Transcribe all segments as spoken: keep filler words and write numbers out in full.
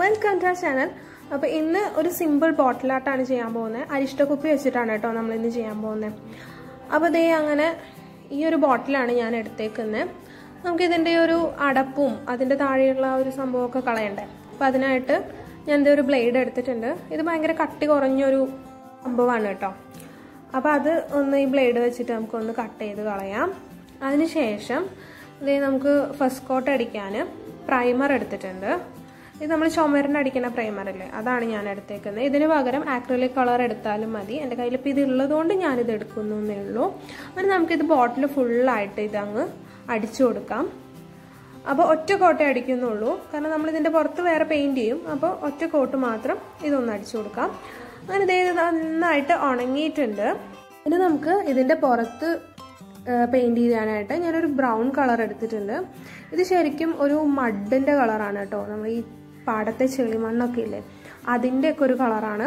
Welcome to our channel. അപ്പോൾ ഇന്ന് ഒരു സിമ്പിൾ ബോട്ടിൽ ആർട്ടാണ് ചെയ്യാൻ പോകുന്നത്. അരിഷ്ടക്കുപ്പി വെച്ചിട്ടാണ് കേട്ടോ നമ്മൾ ഇന്ന് ചെയ്യാൻ പോകുന്നത്. അപ്പോൾ ദേ അങ്ങനെ ഈ ഒരു ബോട്ടിലാണ് ഞാൻ എടുത്തേക്കുന്നത്. നമുക്ക് ഇതിൻ്റെ ഒരു അടപ്പും അതിൻ്റെ താഴെയുള്ള ഒരു സംഭവമൊക്കെ കളയണ്ടേ. അപ്പോൾ അതിനായിട്ട് ഞാൻ ഇതേ ഒരു ബ്ലേഡ് എടുത്തിട്ടുണ്ട്. ഇത് ഭയങ്കര കട്ടി കുറഞ്ഞൊരു സംഭവമാണ് കേട്ടോ. അപ്പോൾ അത് ഒന്ന് ഈ ബ്ലേഡ് വെച്ചിട്ട് നമുക്കൊന്ന് കട്ട് ചെയ്ത് കളയാം. അതിനുശേഷം ഇതേ നമുക്ക് ഫസ്റ്റ് കോട്ട് അടിക്കാൻ പ്രൈമർ എടുത്തിട്ടുണ്ട്. ഇത് നമ്മൾ ചുമരിന് അടിക്കുന്ന പ്രൈമറല്ലേ, അതാണ് ഞാൻ എടുത്തേക്കുന്നത്. ഇതിന് പകരം ആക്രിലിക് കളർ എടുത്താലും മതി. എൻ്റെ കയ്യിൽ ഇപ്പോൾ ഇത് ഉള്ളതുകൊണ്ട് ഞാനിത് എടുക്കുന്നു എന്നേ ഉള്ളൂ. അങ്ങനെ നമുക്കിത് ബോട്ടിൽ ഫുള്ളായിട്ട് ഇതങ്ങ് അടിച്ചു കൊടുക്കാം. അപ്പോൾ ഒറ്റ കോട്ടേ അടിക്കുന്നുള്ളൂ, കാരണം നമ്മളിതിൻ്റെ പുറത്ത് വേറെ പെയിൻറ്റ് ചെയ്യും. അപ്പോൾ ഒറ്റ കോട്ട് മാത്രം ഇതൊന്ന് അടിച്ചു കൊടുക്കാം. അങ്ങനെ ഇത് നന്നായിട്ട് ഉണങ്ങിയിട്ടുണ്ട്. ഇനി നമുക്ക് ഇതിൻ്റെ പുറത്ത് പെയിൻറ്റ് ചെയ്യാനായിട്ട് ഞാനൊരു ബ്രൗൺ കളർ എടുത്തിട്ടുണ്ട്. ഇത് ശരിക്കും ഒരു മഡിൻ്റെ കളറാണ് കേട്ടോ. നമ്മൾ ഈ പാടത്തെ ചെളിമണ്ണൊക്കെ ഇല്ലേ, അതിൻ്റെയൊക്കെ ഒരു കളറാണ്.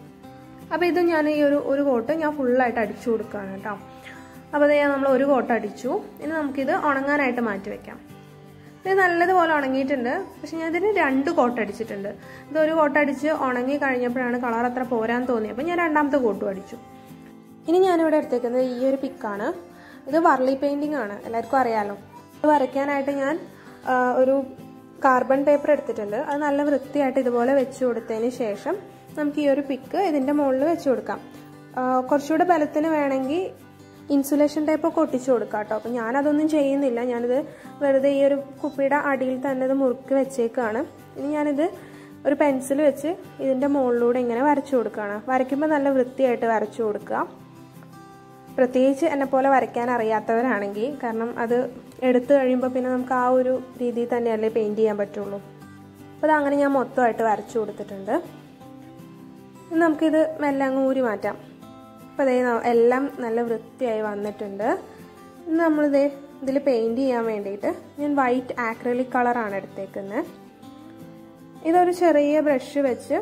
അപ്പോൾ ഇത് ഞാൻ ഈ ഒരു ഒരു കോട്ട് ഞാൻ ഫുള്ളായിട്ട് അടിച്ചു കൊടുക്കുകയാണ് കേട്ടോ. അപ്പോൾ അത് നമ്മൾ ഒരു കോട്ട് അടിച്ചു. ഇനി നമുക്കിത് ഉണങ്ങാനായിട്ട് മാറ്റി വയ്ക്കാം. ഇത് നല്ലതുപോലെ ഉണങ്ങിയിട്ടുണ്ട്. പക്ഷെ ഞാൻ ഇതിന് രണ്ട് കോട്ട് അടിച്ചിട്ടുണ്ട്. ഇതൊരു കോട്ട് അടിച്ച് ഉണങ്ങി കഴിഞ്ഞപ്പോഴാണ് കളർ അത്ര പോരാൻ തോന്നിയത്. അപ്പോൾ ഞാൻ രണ്ടാമത്തെ കോട്ടും അടിച്ചു. ഇനി ഞാനിവിടെ എടുത്തേക്കുന്നത് ഈ ഒരു പിക്കാണ്. ഇത് വർലി പെയിൻറ്റിംഗ് ആണ്, എല്ലാവർക്കും അറിയാലോ. ഇത് വരയ്ക്കാനായിട്ട് ഞാൻ ഒരു കാർബൺ പേപ്പർ എടുത്തിട്ടുണ്ട്. അത് നല്ല വൃത്തിയായിട്ട് ഇതുപോലെ വെച്ച് കൊടുത്തതിന് ശേഷം നമുക്ക് ഈ ഒരു പിക്ക് ഇതിൻ്റെ മുകളിൽ വെച്ച് കൊടുക്കാം. കുറച്ചുകൂടെ ബലത്തിന് വേണമെങ്കിൽ ഇൻസുലേഷൻ ടേപ്പൊക്കെ ഒട്ടിച്ചു കൊടുക്കാം കേട്ടോ. അപ്പം ഞാനതൊന്നും ചെയ്യുന്നില്ല. ഞാനിത് വെറുതെ ഈ ഒരു കുപ്പിയുടെ അടിയിൽ തന്നെ ഇത് മുറുക്കി വെച്ചേക്കാണ്. ഇനി ഞാനിത് ഒരു പെൻസിൽ വെച്ച് ഇതിൻ്റെ മുകളിലൂടെ ഇങ്ങനെ വരച്ചു കൊടുക്കുകയാണ്. വരയ്ക്കുമ്പോൾ നല്ല വൃത്തിയായിട്ട് വരച്ചു കൊടുക്കുക. പ്രത്യേകിച്ച് എന്നെ പോലെ വരയ്ക്കാൻ അറിയാത്തവരാണെങ്കിൽ, കാരണം അത് എടുത്തു കഴിയുമ്പോൾ പിന്നെ നമുക്ക് ആ ഒരു രീതിയിൽ തന്നെയല്ലേ പെയിൻറ്റ് ചെയ്യാൻ പറ്റുള്ളൂ. അപ്പോൾ അതങ്ങനെ ഞാൻ മൊത്തമായിട്ട് വരച്ചു കൊടുത്തിട്ടുണ്ട്. നമുക്കിത് മെല്ലെ അങ്ങ് ഊരി മാറ്റാം. അപ്പോൾ അതേ എല്ലാം നല്ല വൃത്തിയായി വന്നിട്ടുണ്ട്. ഇന്ന് നമ്മളിതേ ഇതിൽ പെയിൻറ്റ് ചെയ്യാൻ വേണ്ടിയിട്ട് ഞാൻ വൈറ്റ് ആക്രിലിക് കളറാണ് എടുത്തേക്കുന്നത്. ഇതൊരു ചെറിയ ബ്രഷ് വെച്ച്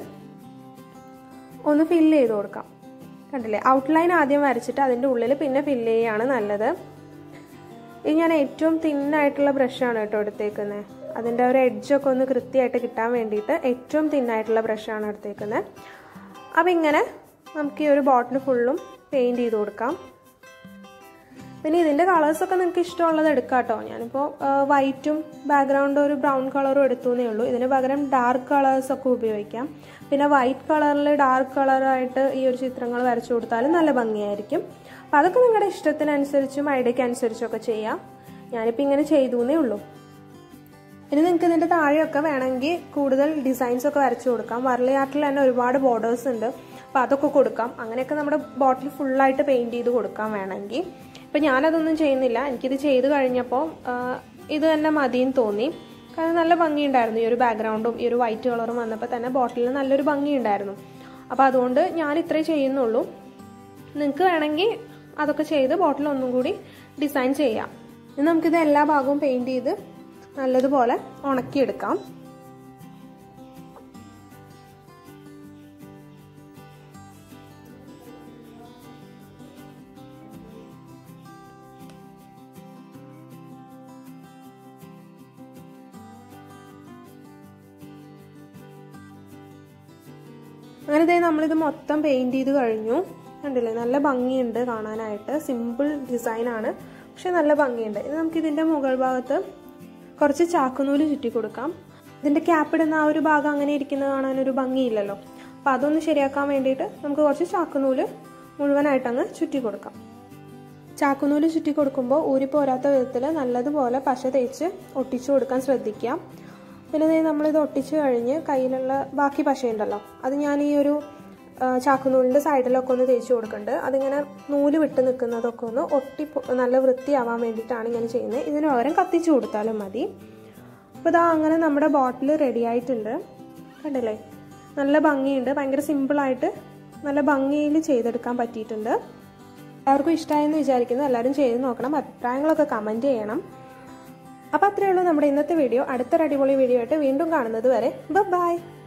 ഒന്ന് ഫില്ല് ചെയ്ത് കൊടുക്കാം. കണ്ടില്ലേ, ഔട്ട്ലൈൻ ആദ്യം വരച്ചിട്ട് അതിൻ്റെ ഉള്ളിൽ പിന്നെ ഫില്ല് ചെയ്യുകയാണ് നല്ലത്. ഇത് ഞാൻ ഏറ്റവും തിന്നായിട്ടുള്ള ബ്രഷാണ് കേട്ടോ എടുത്തേക്കുന്നത്. അതിൻ്റെ ഒരു എഡ്ജൊക്കെ ഒന്ന് കൃത്യമായിട്ട് കിട്ടാൻ വേണ്ടിയിട്ട് ഏറ്റവും തിന്നായിട്ടുള്ള ബ്രഷാണ് എടുത്തേക്കുന്നത്. അപ്പം ഇങ്ങനെ നമുക്ക് ഈ ഒരു ബോട്ടിൽ ഫുള്ളും പെയിൻറ്റ് ചെയ്ത് കൊടുക്കാം. പിന്നെ ഇതിൻ്റെ കളേഴ്സൊക്കെ നിങ്ങൾക്ക് ഇഷ്ടമുള്ളത് എടുക്കാം കേട്ടോ. ഞാനിപ്പോൾ വൈറ്റും ബാക്ക്ഗ്രൗണ്ടും ഒരു ബ്രൗൺ കളറും എടുത്തുവെന്നേ ഉള്ളൂ. ഇതിന് പകരം ഡാർക്ക് കളേഴ്സൊക്കെ ഉപയോഗിക്കാം. പിന്നെ വൈറ്റ് കളറിൽ ഡാർക്ക് കളറായിട്ട് ഈ ഒരു ചിത്രങ്ങൾ വരച്ചു കൊടുത്താലും നല്ല ഭംഗിയായിരിക്കും. അപ്പം അതൊക്കെ നിങ്ങളുടെ ഇഷ്ടത്തിനനുസരിച്ചും ഐഡിയയ്ക്ക് അനുസരിച്ചൊക്കെ ചെയ്യാം. ഞാനിപ്പോൾ ഇങ്ങനെ ചെയ്തുവെന്നേ ഉള്ളൂ. ഇനി നിങ്ങൾക്ക് ഇതിൻ്റെ താഴെയൊക്കെ വേണമെങ്കിൽ കൂടുതൽ ഡിസൈൻസ് ഒക്കെ വരച്ചു കൊടുക്കാം. വർലി ആർട്ടിൽ തന്നെ ഒരുപാട് ബോർഡേഴ്സ് ഉണ്ട്. അപ്പോൾ അതൊക്കെ കൊടുക്കാം. അങ്ങനെയൊക്കെ നമ്മുടെ ബോട്ടിൽ ഫുള്ളായിട്ട് പെയിൻറ്റ് ചെയ്ത് കൊടുക്കാൻ വേണമെങ്കിൽ. ഇപ്പം ഞാനതൊന്നും ചെയ്യുന്നില്ല. എനിക്കിത് ചെയ്ത് കഴിഞ്ഞപ്പോൾ ഇത് തന്നെ മതിയെന്ന് തോന്നി. കാരണം നല്ല ഭംഗിയുണ്ടായിരുന്നു. ഈ ഒരു ബാക്ക്ഗ്രൗണ്ടും ഈ ഒരു വൈറ്റ് കളറും വന്നപ്പോൾ തന്നെ ബോട്ടിലിൽ നല്ലൊരു ഭംഗിയുണ്ടായിരുന്നു. അപ്പോൾ അതുകൊണ്ട് ഞാൻ ഇത്രേ ചെയ്യുന്നുള്ളൂ. നിങ്ങൾക്ക് വേണമെങ്കിൽ അതൊക്കെ ചെയ്ത് ബോട്ടിൽ ഒന്നും കൂടി ഡിസൈൻ ചെയ്യാം. ഇനി നമുക്കിത് എല്ലാ ഭാഗവും പെയിൻറ്റ് ചെയ്ത് നല്ലതുപോലെ ഉണക്കിയെടുക്കാം. അങ്ങനെ ഇതേ നമ്മളിത് മൊത്തം പെയിൻറ്റ് ചെയ്ത് കഴിഞ്ഞു. കണ്ടില്ലേ, നല്ല ഭംഗിയുണ്ട് കാണാനായിട്ട്. സിമ്പിൾ ഡിസൈനാണ്, പക്ഷെ നല്ല ഭംഗിയുണ്ട്. ഇത് നമുക്ക് ഇതിൻ്റെ മുകൾ ഭാഗത്ത് കുറച്ച് ചാക്കുനൂല് ചുറ്റി കൊടുക്കാം. ഇതിൻ്റെ ക്യാപ്പിടുന്ന ആ ഒരു ഭാഗം അങ്ങനെ ഇരിക്കുന്നത് കാണാനൊരു ഭംഗിയില്ലല്ലോ. അപ്പോൾ അതൊന്ന് ശരിയാക്കാൻ വേണ്ടിയിട്ട് നമുക്ക് കുറച്ച് ചാക്കുനൂല് മുഴുവനായിട്ടങ്ങ് ചുറ്റി കൊടുക്കാം. ചാക്കുനൂല് ചുറ്റി കൊടുക്കുമ്പോൾ ഊരിപ്പോരാത്ത വിധത്തിൽ നല്ലതുപോലെ പശ തേച്ച് ഒട്ടിച്ചു കൊടുക്കാൻ ശ്രദ്ധിക്കാം. പിന്നെ നമ്മളിത് ഒട്ടിച്ച് കഴിഞ്ഞ് കയ്യിലുള്ള ബാക്കി പശയുണ്ടല്ലോ, അത് ഞാൻ ഈ ഒരു ചാക്കുനൂലിൻ്റെ സൈഡിലൊക്കെ ഒന്ന് തേച്ച് കൊടുക്കുന്നുണ്ട്. അതിങ്ങനെ നൂല് വിട്ട് നിൽക്കുന്നതൊക്കെ ഒന്ന് ഒട്ടി നല്ല വൃത്തിയാവാൻ വേണ്ടിയിട്ടാണ് ഇങ്ങനെ ചെയ്യുന്നത്. ഇതിന് പകരം കത്തിച്ചു കൊടുത്താലും മതി. അപ്പോൾ ഇതാ അങ്ങനെ നമ്മുടെ ബോട്ടിൽ റെഡി ആയിട്ടുണ്ട്. കണ്ടില്ലേ, നല്ല ഭംഗിയുണ്ട്. ഭയങ്കര സിമ്പിളായിട്ട് നല്ല ഭംഗിയിൽ ചെയ്തെടുക്കാൻ പറ്റിയിട്ടുണ്ട്. എല്ലാവർക്കും ഇഷ്ടമായെന്ന് വിചാരിക്കുന്നു. എല്ലാവരും ചെയ്ത് നോക്കണം. അഭിപ്രായങ്ങളൊക്കെ കമൻറ്റ് ചെയ്യണം. അപ്പോൾ അത്രയേ ഉള്ളൂ നമ്മുടെ ഇന്നത്തെ വീഡിയോ. അടുത്തൊരു അടിപൊളി വീഡിയോ ആയിട്ട് വീണ്ടും കാണുന്നത് വരെ ബൈ.